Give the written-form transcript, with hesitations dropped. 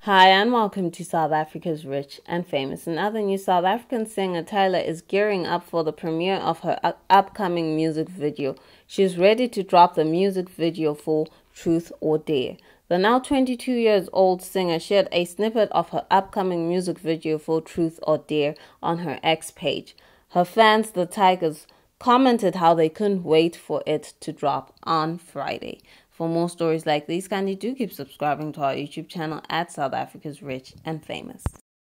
Hi and welcome to South Africa's Rich and Famous. In other news, South African singer Tyla is gearing up for the premiere of her upcoming music video. She is ready to drop the music video for Truth or Dare. The now 22 years old singer shared a snippet of her upcoming music video for Truth or Dare on her X page. Her fans, the Tigers, commented how they couldn't wait for it to drop on Friday. For more stories like these, kindly do keep subscribing to our YouTube channel at South Africa's Rich and Famous.